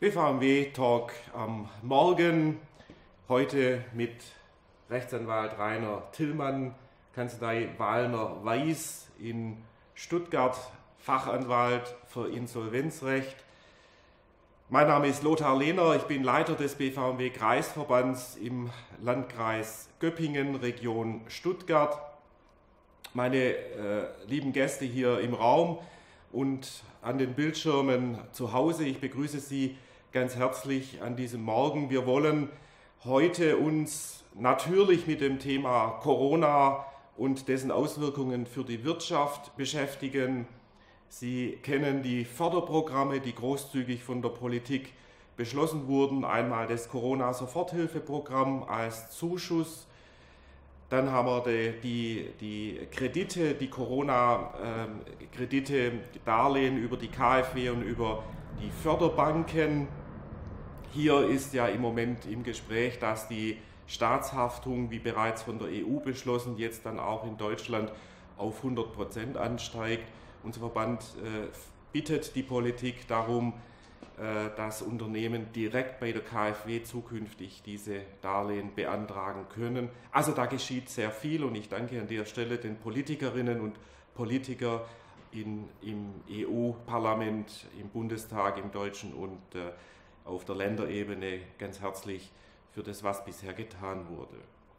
BVMW-Talk am Morgen, heute mit Rechtsanwalt Rainer Tillmann, Kanzlei Wallner-Weiß in Stuttgart, Fachanwalt für Insolvenzrecht. Mein Name ist Lothar Lehner, ich bin Leiter des BVMW-Kreisverbands im Landkreis Göppingen, Region Stuttgart. Meine lieben Gäste hier im Raum und an den Bildschirmen zu Hause, ich begrüße Sie ganz herzlich an diesem Morgen. Wir wollen heute uns natürlich mit dem Thema Corona und dessen Auswirkungen für die Wirtschaft beschäftigen. Sie kennen die Förderprogramme, die großzügig von der Politik beschlossen wurden. Einmal das Corona-Soforthilfeprogramm als Zuschuss. Dann haben wir die Kredite, die Corona-Kredite, Darlehen über die KfW und über die Förderbanken. Hier ist ja im Moment im Gespräch, dass die Staatshaftung, wie bereits von der EU beschlossen, jetzt dann auch in Deutschland auf 100% ansteigt. Unser Verband bittet die Politik darum, dass Unternehmen direkt bei der KfW zukünftig diese Darlehen beantragen können. Also da geschieht sehr viel und ich danke an der Stelle den Politikerinnen und Politikern im EU-Parlament, im Bundestag, im Deutschen und auf der Länderebene ganz herzlich für das, was bisher getan wurde.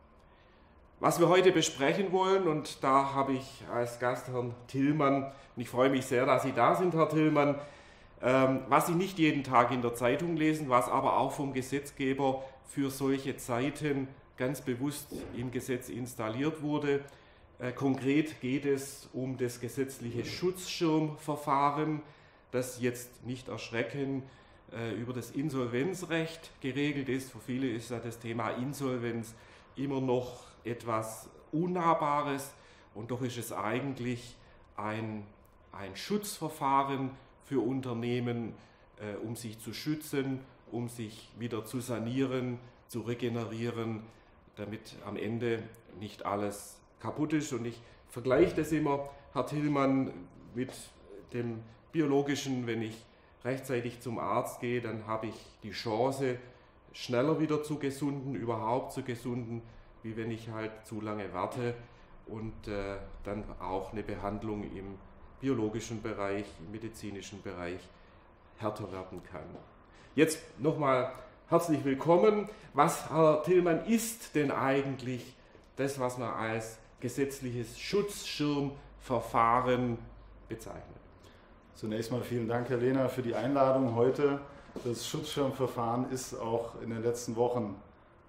Was wir heute besprechen wollen, und da habe ich als Gast Herrn Tillmann, und ich freue mich sehr, dass Sie da sind, Herr Tillmann, was Sie nicht jeden Tag in der Zeitung lesen, was aber auch vom Gesetzgeber für solche Zeiten ganz bewusst im Gesetz installiert wurde. Konkret geht es um das gesetzliche Schutzschirmverfahren, das jetzt nicht erschrecken über das Insolvenzrecht geregelt ist. Für viele ist ja das Thema Insolvenz immer noch etwas Unnahbares und doch ist es eigentlich ein Schutzverfahren für Unternehmen, um sich zu schützen, um sich wieder zu sanieren, zu regenerieren, damit am Ende nicht alles kaputt ist. Und ich vergleiche das immer, Herr Tillmann, mit dem Biologischen. Wenn ich rechtzeitig zum Arzt gehe, dann habe ich die Chance, schneller wieder zu gesunden, überhaupt zu gesunden, wie wenn ich halt zu lange warte und dann auch eine Behandlung im biologischen Bereich, im medizinischen Bereich härter werden kann. Jetzt nochmal herzlich willkommen. Was, Herr Tillmann, ist denn eigentlich das, was man als gesetzliches Schutzschirmverfahren bezeichnet? Zunächst mal vielen Dank, Herr Lehner, für die Einladung heute. Das Schutzschirmverfahren ist auch in den letzten Wochen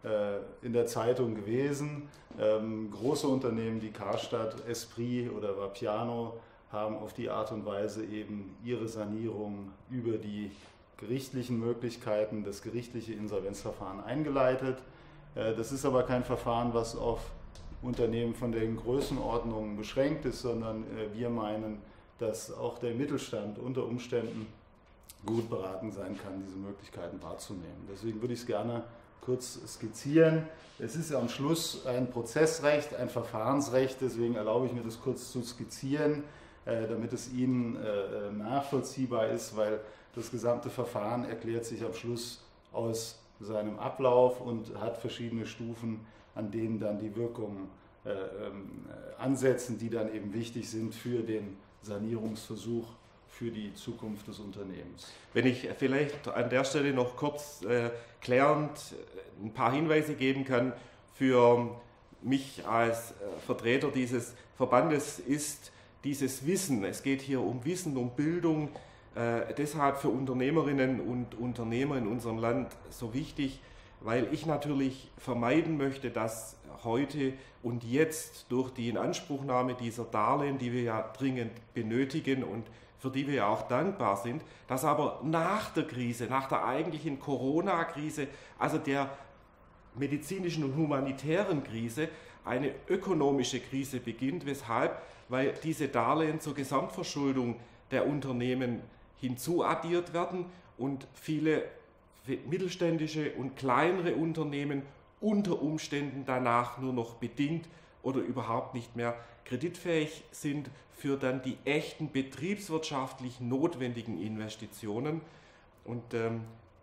in der Zeitung gewesen. Große Unternehmen wie Karstadt, Esprit oder Vapiano haben auf die Art und Weise eben ihre Sanierung über die gerichtlichen Möglichkeiten, das gerichtliche Insolvenzverfahren eingeleitet. Das ist aber kein Verfahren, was auf Unternehmen von den Größenordnungen beschränkt ist, sondern wir meinen, dass auch der Mittelstand unter Umständen gut beraten sein kann, diese Möglichkeiten wahrzunehmen. Deswegen würde ich es gerne kurz skizzieren. Es ist am Schluss ein Prozessrecht, ein Verfahrensrecht, deswegen erlaube ich mir das kurz zu skizzieren, damit es Ihnen nachvollziehbar ist, weil das gesamte Verfahren erklärt sich am Schluss aus seinem Ablauf und hat verschiedene Stufen, an denen dann die Wirkungen ansetzen, die dann eben wichtig sind für den Sanierungsversuch für die Zukunft des Unternehmens. Wenn ich vielleicht an der Stelle noch kurz klärend ein paar Hinweise geben kann, für mich als Vertreter dieses Verbandes ist dieses Wissen, es geht hier um Wissen, um Bildung, deshalb für Unternehmerinnen und Unternehmer in unserem Land so wichtig, weil ich natürlich vermeiden möchte, dass heute und jetzt durch die Inanspruchnahme dieser Darlehen, die wir ja dringend benötigen und für die wir ja auch dankbar sind, dass aber nach der Krise, nach der eigentlichen Corona-Krise, also der medizinischen und humanitären Krise, eine ökonomische Krise beginnt. Weshalb? Weil diese Darlehen zur Gesamtverschuldung der Unternehmen hinzuaddiert werden und viele mittelständische und kleinere Unternehmen unter Umständen danach nur noch bedingt oder überhaupt nicht mehr kreditfähig sind für dann die echten betriebswirtschaftlich notwendigen Investitionen. Und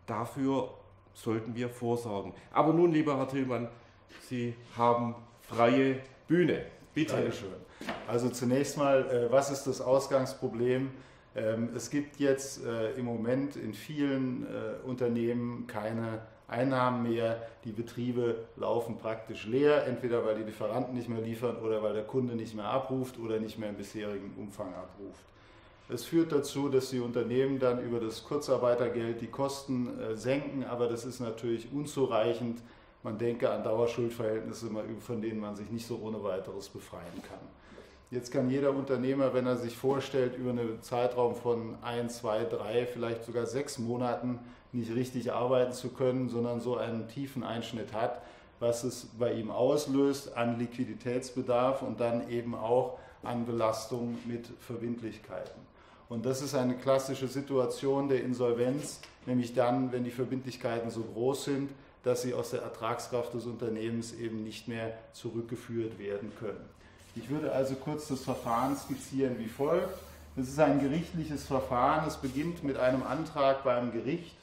dafür sollten wir vorsorgen. Aber nun, lieber Herr Tillmann, Sie haben freie Bühne. Bitte. Dankeschön. Also zunächst mal, was ist das Ausgangsproblem? Es gibt jetzt im Moment in vielen Unternehmen keine Einnahmen mehr. Die Betriebe laufen praktisch leer, entweder weil die Lieferanten nicht mehr liefern oder weil der Kunde nicht mehr abruft oder nicht mehr im bisherigen Umfang abruft. Es führt dazu, dass die Unternehmen dann über das Kurzarbeitergeld die Kosten senken, aber das ist natürlich unzureichend. Man denke an Dauerschuldverhältnisse, von denen man sich nicht so ohne weiteres befreien kann. Jetzt kann jeder Unternehmer, wenn er sich vorstellt, über einen Zeitraum von 1, 2, 3, vielleicht sogar 6 Monaten nicht richtig arbeiten zu können, sondern so einen tiefen Einschnitt hat, was es bei ihm auslöst an Liquiditätsbedarf und dann eben auch an Belastung mit Verbindlichkeiten. Und das ist eine klassische Situation der Insolvenz, nämlich dann, wenn die Verbindlichkeiten so groß sind, dass sie aus der Ertragskraft des Unternehmens eben nicht mehr zurückgeführt werden können. Ich würde also kurz das Verfahren skizzieren wie folgt. Es ist ein gerichtliches Verfahren. Es beginnt mit einem Antrag beim Gericht.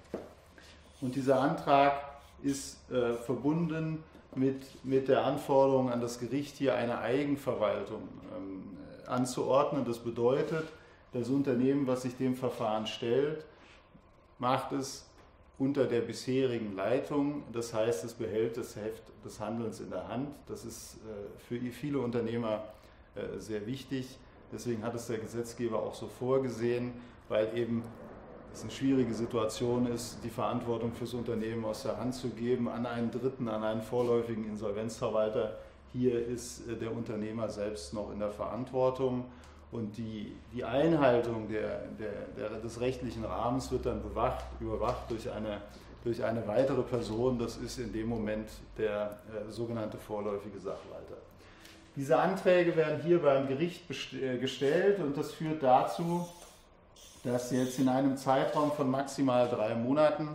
Und dieser Antrag ist verbunden mit der Anforderung an das Gericht, hier eine Eigenverwaltung anzuordnen. Das bedeutet, das Unternehmen, was sich dem Verfahren stellt, macht es unter der bisherigen Leitung, das heißt, es behält das Heft des Handelns in der Hand. Das ist für viele Unternehmer sehr wichtig. Deswegen hat es der Gesetzgeber auch so vorgesehen, weil eben es eine schwierige Situation ist, die Verantwortung fürs Unternehmen aus der Hand zu geben an einen Dritten, an einen vorläufigen Insolvenzverwalter. Hier ist der Unternehmer selbst noch in der Verantwortung. Und die Einhaltung des rechtlichen Rahmens wird dann überwacht durch eine weitere Person. Das ist in dem Moment der sogenannte vorläufige Sachwalter. Diese Anträge werden hier beim Gericht gestellt und das führt dazu, dass jetzt in einem Zeitraum von maximal 3 Monaten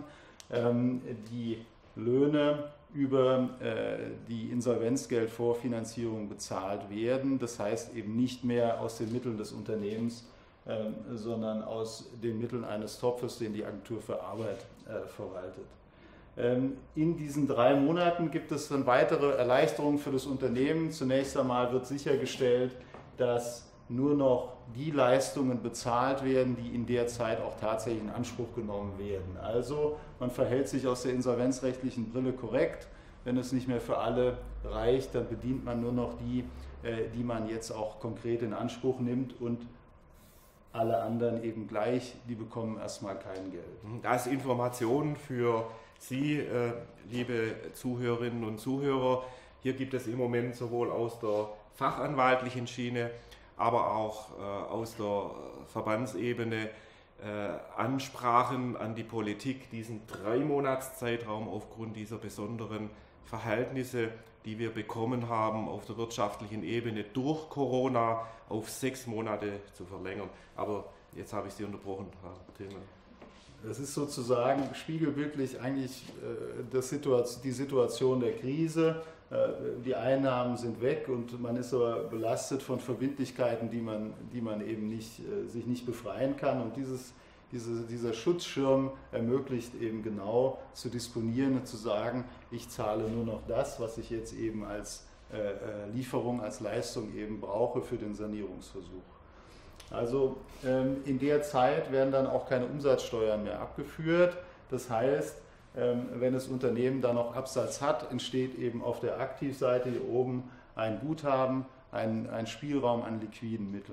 die Löhne über die Insolvenzgeldvorfinanzierung bezahlt werden. Das heißt eben nicht mehr aus den Mitteln des Unternehmens, sondern aus den Mitteln eines Topfes, den die Agentur für Arbeit verwaltet. In diesen 3 Monaten gibt es dann weitere Erleichterungen für das Unternehmen. Zunächst einmal wird sichergestellt, dass nur noch die Leistungen bezahlt werden, die in der Zeit auch tatsächlich in Anspruch genommen werden. Also man verhält sich aus der insolvenzrechtlichen Brille korrekt. Wenn es nicht mehr für alle reicht, dann bedient man nur noch die, die man jetzt auch konkret in Anspruch nimmt und alle anderen eben gleich, die bekommen erstmal kein Geld. Als Information für Sie, liebe Zuhörerinnen und Zuhörer, hier gibt es im Moment sowohl aus der fachanwaltlichen Schiene, aber auch aus der Verbandsebene Ansprachen an die Politik, diesen 3-Monats-Zeitraum aufgrund dieser besonderen Verhältnisse, die wir bekommen haben auf der wirtschaftlichen Ebene durch Corona auf 6 Monate zu verlängern. Aber jetzt habe ich Sie unterbrochen, Herr Tillmann. Das ist sozusagen spiegelbildlich eigentlich die Situation der Krise. Die Einnahmen sind weg und man ist aber belastet von Verbindlichkeiten, die man eben sich nicht befreien kann. Und dieser Schutzschirm ermöglicht eben genau zu disponieren und zu sagen, ich zahle nur noch das, was ich jetzt eben als Lieferung, als Leistung eben brauche für den Sanierungsversuch. Also in der Zeit werden dann auch keine Umsatzsteuern mehr abgeführt. Das heißt, wenn das Unternehmen dann noch Absatz hat, entsteht eben auf der Aktivseite hier oben ein Guthaben, ein Spielraum an liquiden Mitteln.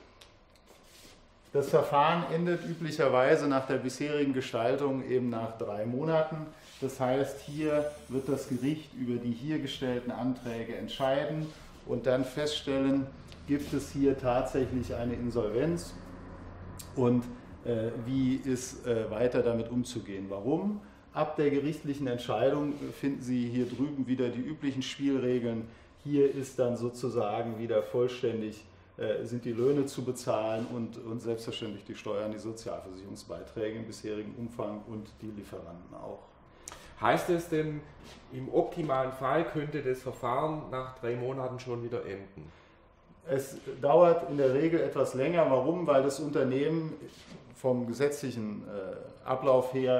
Das Verfahren endet üblicherweise nach der bisherigen Gestaltung eben nach 3 Monaten. Das heißt, hier wird das Gericht über die hier gestellten Anträge entscheiden und dann feststellen, gibt es hier tatsächlich eine Insolvenz und wie ist weiter damit umzugehen. Warum? Ab der gerichtlichen Entscheidung finden Sie hier drüben wieder die üblichen Spielregeln. Hier ist dann sozusagen wieder vollständig, sind die Löhne zu bezahlen und selbstverständlich die Steuern, die Sozialversicherungsbeiträge im bisherigen Umfang und die Lieferanten auch. Heißt es denn, im optimalen Fall könnte das Verfahren nach 3 Monaten schon wieder enden? Es dauert in der Regel etwas länger. Warum? Weil das Unternehmen vom gesetzlichen Ablauf her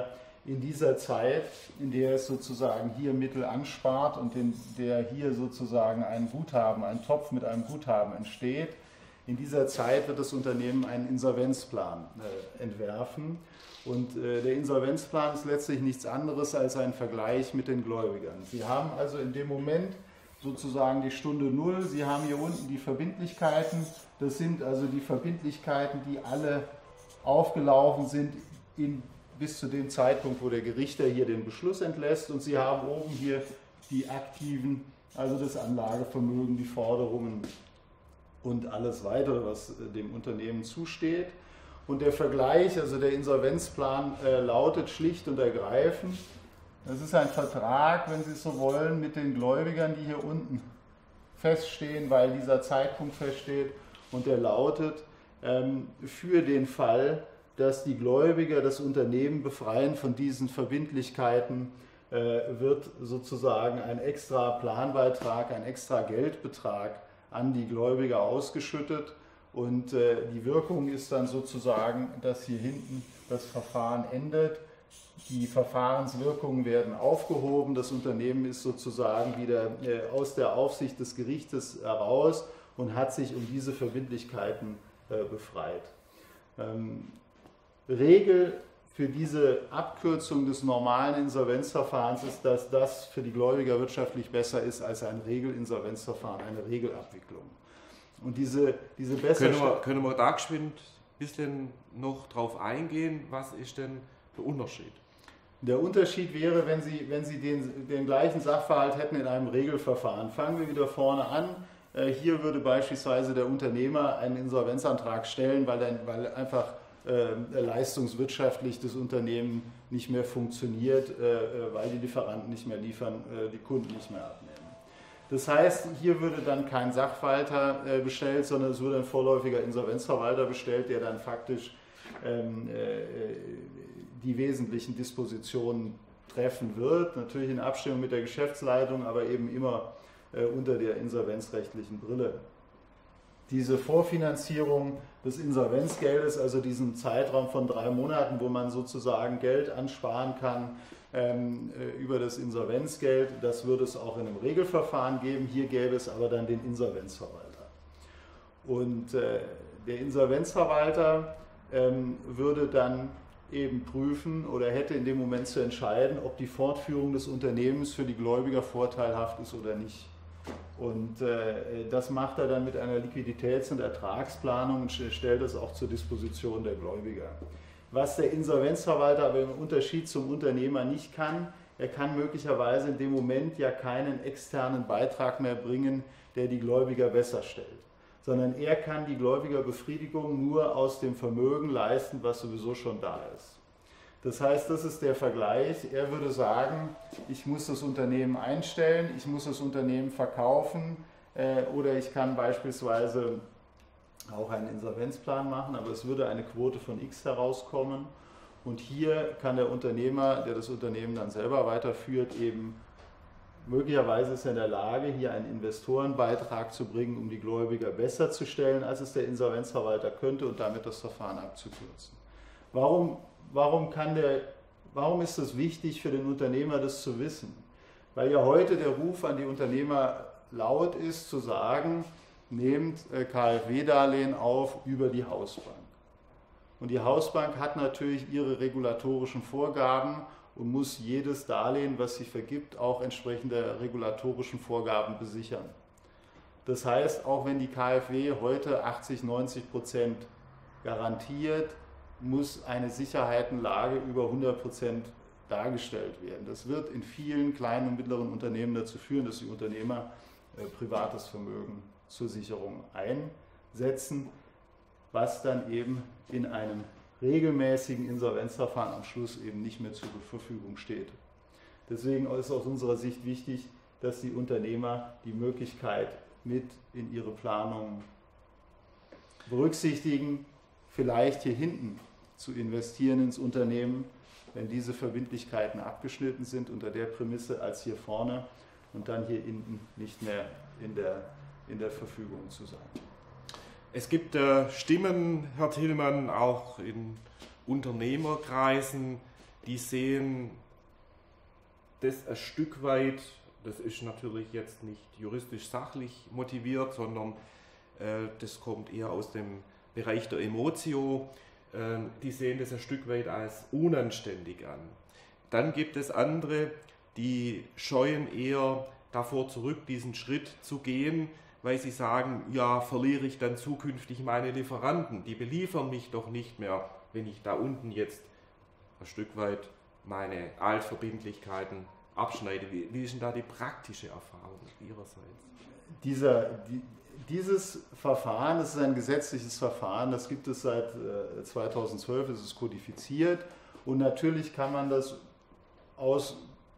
in dieser Zeit, in der es sozusagen hier Mittel anspart und in der hier sozusagen ein Guthaben, ein Topf mit einem Guthaben entsteht, in dieser Zeit wird das Unternehmen einen Insolvenzplan entwerfen. Und der Insolvenzplan ist letztlich nichts anderes als ein Vergleich mit den Gläubigern. Sie haben also in dem Moment sozusagen die Stunde Null. Sie haben hier unten die Verbindlichkeiten. Das sind also die Verbindlichkeiten, die alle aufgelaufen sind bis zu dem Zeitpunkt, wo der Gerichter hier den Beschluss entlässt. Und Sie haben oben hier die Aktiven, also das Anlagevermögen, die Forderungen und alles weitere, was dem Unternehmen zusteht. Und der Vergleich, also der Insolvenzplan, lautet schlicht und ergreifend: Das ist ein Vertrag, wenn Sie es so wollen, mit den Gläubigern, die hier unten feststehen, weil dieser Zeitpunkt feststeht. Und der lautet: Für den Fall, dass die Gläubiger das Unternehmen befreien von diesen Verbindlichkeiten, wird sozusagen ein extra Planbeitrag, ein extra Geldbetrag an die Gläubiger ausgeschüttet. Und die Wirkung ist dann sozusagen, dass hier hinten das Verfahren endet. Die Verfahrenswirkungen werden aufgehoben. Das Unternehmen ist sozusagen wieder aus der Aufsicht des Gerichtes heraus und hat sich um diese Verbindlichkeiten befreit. Regel für diese Abkürzung des normalen Insolvenzverfahrens ist, dass das für die Gläubiger wirtschaftlich besser ist als ein Regelinsolvenzverfahren, eine Regelabwicklung. Und diese Können wir da geschwind ein bisschen noch drauf eingehen? Was ist denn der Unterschied? Der Unterschied wäre, wenn Sie den gleichen Sachverhalt hätten in einem Regelverfahren. Fangen wir wieder vorne an. Hier würde beispielsweise der Unternehmer einen Insolvenzantrag stellen, weil einfach leistungswirtschaftlich das Unternehmen nicht mehr funktioniert, weil die Lieferanten nicht mehr liefern, die Kunden nicht mehr abnehmen. Das heißt, hier würde dann kein Sachwalter bestellt, sondern es würde ein vorläufiger Insolvenzverwalter bestellt, der dann faktisch die wesentlichen Dispositionen treffen wird, natürlich in Abstimmung mit der Geschäftsleitung, aber eben immer unter der insolvenzrechtlichen Brille. Diese Vorfinanzierung des Insolvenzgeldes, also diesen Zeitraum von 3 Monaten, wo man sozusagen Geld ansparen kann über das Insolvenzgeld, das würde es auch in einem Regelverfahren geben. Hier gäbe es aber dann den Insolvenzverwalter. Und der Insolvenzverwalter würde dann eben prüfen oder hätte in dem Moment zu entscheiden, ob die Fortführung des Unternehmens für die Gläubiger vorteilhaft ist oder nicht. Und das macht er dann mit einer Liquiditäts- und Ertragsplanung und stellt es auch zur Disposition der Gläubiger. Was der Insolvenzverwalter aber im Unterschied zum Unternehmer nicht kann, er kann möglicherweise in dem Moment ja keinen externen Beitrag mehr bringen, der die Gläubiger besser stellt, sondern er kann die Gläubigerbefriedigung nur aus dem Vermögen leisten, was sowieso schon da ist. Das heißt, das ist der Vergleich. Er würde sagen, ich muss das Unternehmen einstellen, ich muss das Unternehmen verkaufen oder ich kann beispielsweise auch einen Insolvenzplan machen, aber es würde eine Quote von X herauskommen. Und hier kann der Unternehmer, der das Unternehmen dann selber weiterführt, eben möglicherweise ist er in der Lage, hier einen Investorenbeitrag zu bringen, um die Gläubiger besser zu stellen, als es der Insolvenzverwalter könnte und damit das Verfahren abzukürzen. Warum ist es wichtig für den Unternehmer, das zu wissen? Weil ja heute der Ruf an die Unternehmer laut ist, zu sagen, nehmt KfW-Darlehen auf über die Hausbank. Und die Hausbank hat natürlich ihre regulatorischen Vorgaben und muss jedes Darlehen, was sie vergibt, auch entsprechend der regulatorischen Vorgaben besichern. Das heißt, auch wenn die KfW heute 80-90% garantiert, muss eine Sicherheitenlage über 100% dargestellt werden. Das wird in vielen kleinen und mittleren Unternehmen dazu führen, dass die Unternehmer privates Vermögen zur Sicherung einsetzen, was dann eben in einem regelmäßigen Insolvenzverfahren am Schluss eben nicht mehr zur Verfügung steht. Deswegen ist aus unserer Sicht wichtig, dass die Unternehmer die Möglichkeit mit in ihre Planung berücksichtigen, vielleicht hier hinten zu investieren ins Unternehmen, wenn diese Verbindlichkeiten abgeschnitten sind unter der Prämisse als hier vorne und dann hier hinten nicht mehr in der Verfügung zu sein. Es gibt Stimmen, Herr Tillmann, auch in Unternehmerkreisen, die sehen das ein Stück weit, das ist natürlich jetzt nicht juristisch-sachlich motiviert, sondern das kommt eher aus dem Bereich der Emotio, die sehen das ein Stück weit als unanständig an. Dann gibt es andere, die scheuen eher davor zurück, diesen Schritt zu gehen, weil sie sagen, ja, verliere ich dann zukünftig meine Lieferanten, die beliefern mich doch nicht mehr, wenn ich da unten jetzt ein Stück weit meine Altverbindlichkeiten abschneide. Wie ist denn da die praktische Erfahrung Ihrerseits? Dieses Verfahren, das ist ein gesetzliches Verfahren, das gibt es seit 2012, es ist kodifiziert und natürlich kann man das aus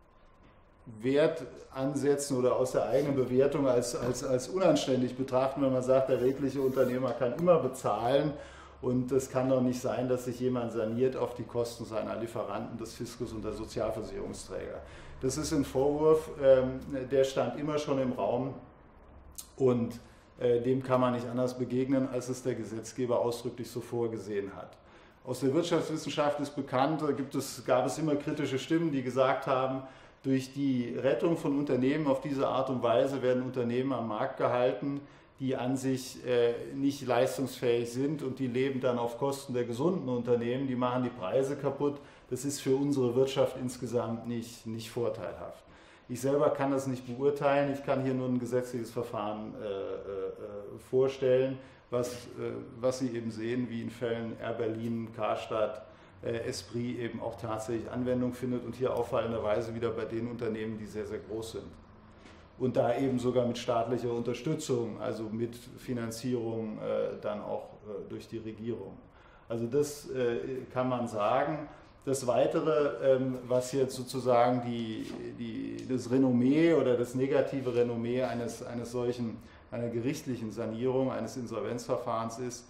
Wertansätzen oder aus der eigenen Bewertung als unanständig betrachten, wenn man sagt, der redliche Unternehmer kann immer bezahlen und es kann doch nicht sein, dass sich jemand saniert auf die Kosten seiner Lieferanten, des Fiskus und der Sozialversicherungsträger. Das ist ein Vorwurf, der stand immer schon im Raum und dem kann man nicht anders begegnen, als es der Gesetzgeber ausdrücklich so vorgesehen hat. Aus der Wirtschaftswissenschaft ist bekannt, gab es immer kritische Stimmen, die gesagt haben, durch die Rettung von Unternehmen auf diese Art und Weise werden Unternehmen am Markt gehalten, die an sich nicht leistungsfähig sind und die leben dann auf Kosten der gesunden Unternehmen, die machen die Preise kaputt. Das ist für unsere Wirtschaft insgesamt nicht vorteilhaft. Ich selber kann das nicht beurteilen, ich kann hier nur ein gesetzliches Verfahren vorstellen, was Sie eben sehen, wie in Fällen Air Berlin, Karstadt, Esprit eben auch tatsächlich Anwendung findet und hier auffallenderweise wieder bei den Unternehmen, die sehr, sehr groß sind. Und da eben sogar mit staatlicher Unterstützung, also mit Finanzierung dann auch durch die Regierung. Also das kann man sagen. Das Weitere, was jetzt sozusagen das Renommee oder das negative Renommee einer gerichtlichen Sanierung, eines Insolvenzverfahrens ist,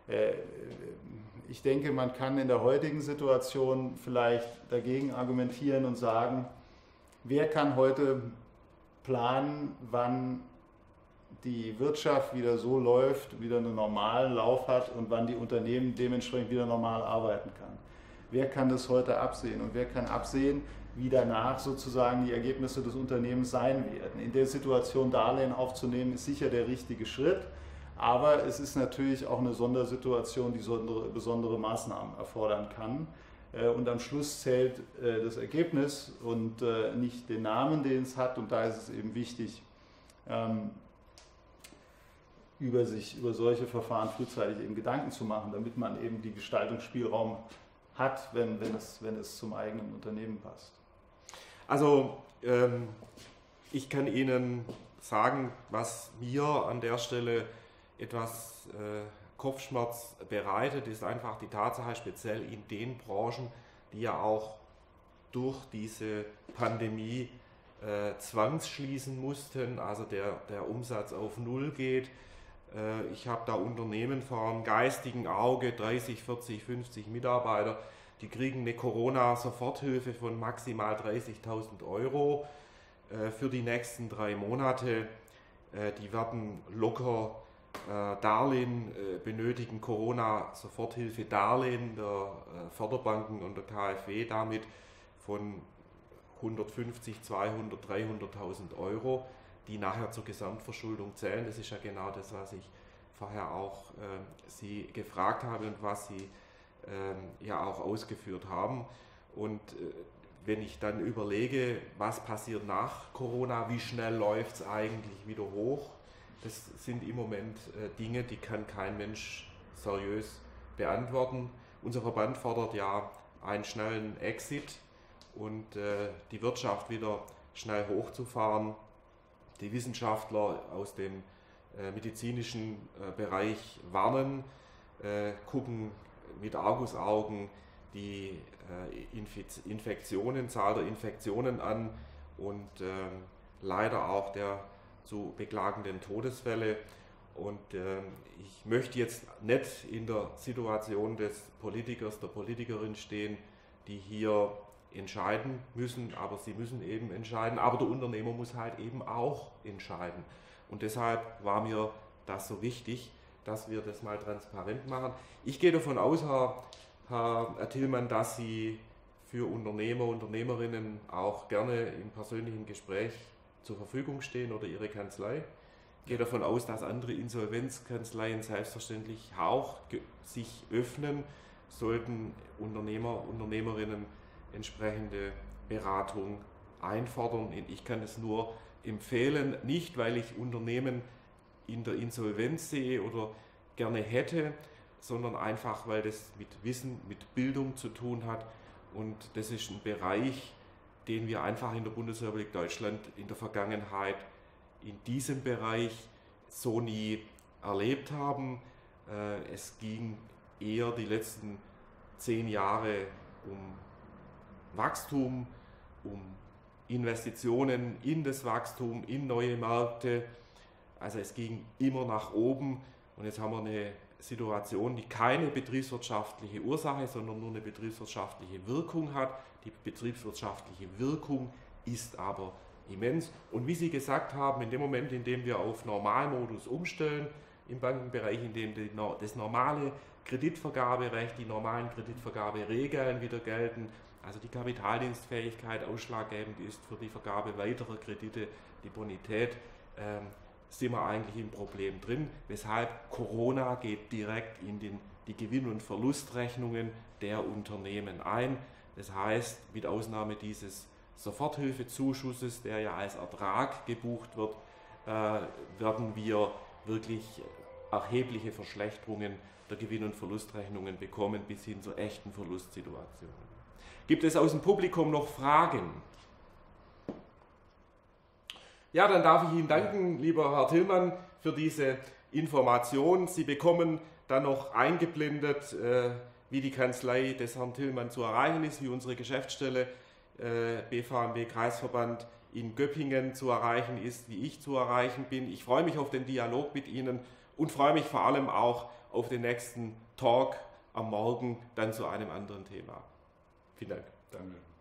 ich denke, man kann in der heutigen Situation vielleicht dagegen argumentieren und sagen, wer kann heute planen, wann die Wirtschaft wieder so läuft, wieder einen normalen Lauf hat und wann die Unternehmen dementsprechend wieder normal arbeiten kann. Wer kann das heute absehen und wer kann absehen, wie danach sozusagen die Ergebnisse des Unternehmens sein werden. In der Situation Darlehen aufzunehmen, ist sicher der richtige Schritt, aber es ist natürlich auch eine Sondersituation, die besondere Maßnahmen erfordern kann. Und am Schluss zählt das Ergebnis und nicht den Namen, den es hat. Und da ist es eben wichtig, über solche Verfahren frühzeitig eben Gedanken zu machen, damit man eben die Gestaltungsspielraum hat, wenn es zum eigenen Unternehmen passt. Also ich kann Ihnen sagen, was mir an der Stelle etwas Kopfschmerz bereitet, ist einfach die Tatsache, speziell in den Branchen, die ja auch durch diese Pandemie zwangsschließen mussten, also der Umsatz auf Null geht. Ich habe da Unternehmen vor dem geistigen Auge, 30, 40, 50 Mitarbeiter, die kriegen eine Corona-Soforthilfe von maximal 30.000 Euro für die nächsten 3 Monate. Die werden locker Darlehen benötigen, Corona-Soforthilfe-Darlehen der Förderbanken und der KfW damit von 150, 200, 300.000 Euro, die nachher zur Gesamtverschuldung zählen. Das ist ja genau das, was ich vorher auch Sie gefragt habe und was Sie ja auch ausgeführt haben. Und wenn ich dann überlege, was passiert nach Corona, wie schnell läuft es eigentlich wieder hoch, das sind im Moment Dinge, die kann kein Mensch seriös beantworten. Unser Verband fordert ja einen schnellen Exit und die Wirtschaft wieder schnell hochzufahren. Die Wissenschaftler aus dem medizinischen Bereich warnen, gucken mit Argusaugen die Zahl der Infektionen an und leider auch der zu beklagenden Todesfälle. Und ich möchte jetzt nicht in der Situation des Politikers, der Politikerin stehen, die hier entscheiden müssen, aber sie müssen eben entscheiden, aber der Unternehmer muss halt eben auch entscheiden. Und deshalb war mir das so wichtig, dass wir das mal transparent machen. Ich gehe davon aus, Herr Tillmann, dass Sie für Unternehmer, Unternehmerinnen auch gerne im persönlichen Gespräch zur Verfügung stehen oder Ihre Kanzlei. Ich gehe davon aus, dass andere Insolvenzkanzleien selbstverständlich auch sich öffnen, sollten Unternehmer, Unternehmerinnen entsprechende Beratung einfordern. Ich kann es nur empfehlen, nicht weil ich Unternehmen in der Insolvenz sehe oder gerne hätte, sondern einfach, weil das mit Wissen, mit Bildung zu tun hat. Und das ist ein Bereich, den wir einfach in der Bundesrepublik Deutschland in der Vergangenheit in diesem Bereich so nie erlebt haben. Es ging eher die letzten 10 Jahre um Wachstum, um Investitionen in das Wachstum, in neue Märkte. Also es ging immer nach oben und jetzt haben wir eine Situation, die keine betriebswirtschaftliche Ursache, sondern nur eine betriebswirtschaftliche Wirkung hat. Die betriebswirtschaftliche Wirkung ist aber immens. Und wie Sie gesagt haben, in dem Moment, in dem wir auf Normalmodus umstellen, im Bankenbereich, in dem das normale Kreditvergaberecht, die normalen Kreditvergaberegeln wieder gelten, also die Kapitaldienstfähigkeit ausschlaggebend ist für die Vergabe weiterer Kredite, die Bonität, sind wir eigentlich im Problem drin, weshalb Corona geht direkt in die Gewinn- und Verlustrechnungen der Unternehmen ein. Das heißt, mit Ausnahme dieses Soforthilfezuschusses, der ja als Ertrag gebucht wird, werden wir wirklich erhebliche Verschlechterungen der Gewinn- und Verlustrechnungen bekommen, bis hin zu echten Verlustsituationen. Gibt es aus dem Publikum noch Fragen? Ja, dann darf ich Ihnen danken, lieber Herr Tillmann, für diese Information. Sie bekommen dann noch eingeblendet, wie die Kanzlei des Herrn Tillmann zu erreichen ist, wie unsere Geschäftsstelle BVMW Kreisverband in Göppingen zu erreichen ist, wie ich zu erreichen bin. Ich freue mich auf den Dialog mit Ihnen und freue mich vor allem auch auf den nächsten Talk am Morgen, dann zu einem anderen Thema. Vielen Dank. Danke.